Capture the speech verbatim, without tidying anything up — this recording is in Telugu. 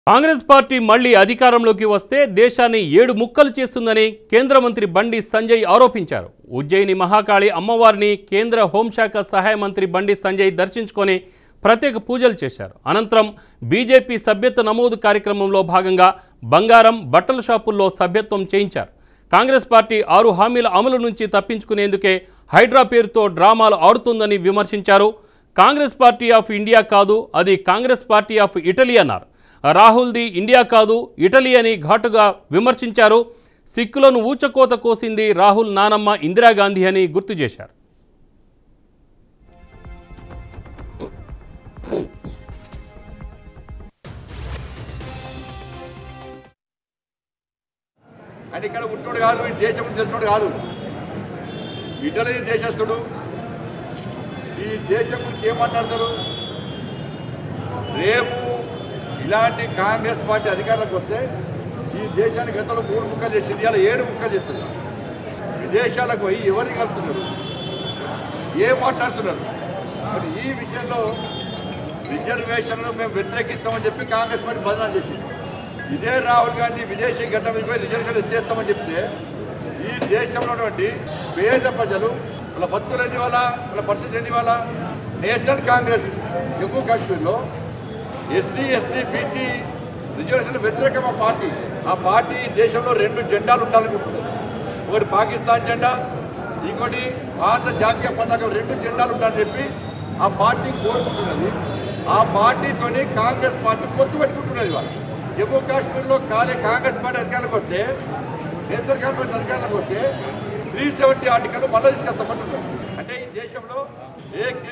కాంగ్రెస్ పార్టీ మళ్లీ అధికారంలోకి వస్తే దేశాన్ని ఏడు ముక్కలు చేస్తుందని కేంద్ర మంత్రి బండి సంజయ్ ఆరోపించారు. ఉజ్జయిని మహాకాళి అమ్మవారిని కేంద్ర హోంశాఖ సహాయ మంత్రి బండి సంజయ్ దర్శించుకొని ప్రత్యేక పూజలు చేశారు. అనంతరం బీజేపీ సభ్యత్వ నమోదు కార్యక్రమంలో భాగంగా బంగారం బట్టల షాపుల్లో సభ్యత్వం చేయించారు. కాంగ్రెస్ పార్టీ ఆరు హామీల అమలు నుంచి తప్పించుకునేందుకే హైడ్రా పేరుతో డ్రామాలు ఆడుతుందని విమర్శించారు. కాంగ్రెస్ పార్టీ ఆఫ్ ఇండియా కాదు, అది కాంగ్రెస్ పార్టీ ఆఫ్ ఇటలీ అన్నారు. రాహుల్ది ఇండియా కాదు ఇటలీ అని ఘాటుగా విమర్శించారు. సిక్కులను ఊచకోత కోసింది రాహుల్ నానమ్మ ఇందిరాగాంధీ అని గుర్తు చేశారు. అని ఇక్కడ ఉంటుడు కాదు, ఈ దేశం తెలుసుడు కాదు, ఇటలీ దేశస్తుడు. ఈ దేశం గురించి ఏమాట్లాడతాడు? రేపు ఇలాంటి కాంగ్రెస్ పార్టీ అధికారంలోకి వస్తే ఈ దేశానికి గతంలో మూడు ముక్కలు చేసింది, ఇలా ఏడు ముక్కలు చేస్తుంది. విదేశాలకు పోయి ఎవరిని కలుస్తున్నారు, ఏం మాట్లాడుతున్నారు? మరి ఈ విషయంలో రిజర్వేషన్లు మేము వ్యతిరేకిస్తామని చెప్పి కాంగ్రెస్ పార్టీ బదనాలు చేసింది. ఇదే రాహుల్ గాంధీ విదేశీ గడ్డ మీద పోయి రిజర్వేషన్లు ఎత్తేస్తామని చెప్తే ఈ దేశంలో ఉన్నటువంటి పేద ప్రజలు వాళ్ళ బతుకులు ఎన్ని వాళ్ళ వాళ్ళ పరిస్థితి ఎన్ని వాళ్ళ నేషనల్ కాంగ్రెస్ జమ్మూ కాశ్మీర్లో ఎస్టీ ఎస్టీ బీసీ రిజర్వేషన్ వ్యతిరేకమైన పార్టీ. ఆ పార్టీ దేశంలో రెండు జెండాలు ఉండాలనుకుంటున్నారు. ఒకటి పాకిస్తాన్ జెండా, ఇంకోటి భారత జాతీయ పతాకం. రెండు జెండాలు ఉండాలని చెప్పి ఆ పార్టీ కోరుకుంటున్నది. ఆ పార్టీతోని కాంగ్రెస్ పార్టీ పొత్తు పెట్టుకుంటున్నది. వాళ్ళు జమ్మూ కాశ్మీర్లో కాలే కాంగ్రెస్ పార్టీ అధికారంలోకి వస్తే, నేషనల్ కాంగ్రెస్ అధికారంలోకి వస్తే త్రీ సెవెంటీ ఆర్టికల్ మళ్ళీ తీసుకొస్తామంటున్నారు. అంటే ఈ దేశంలో ఏ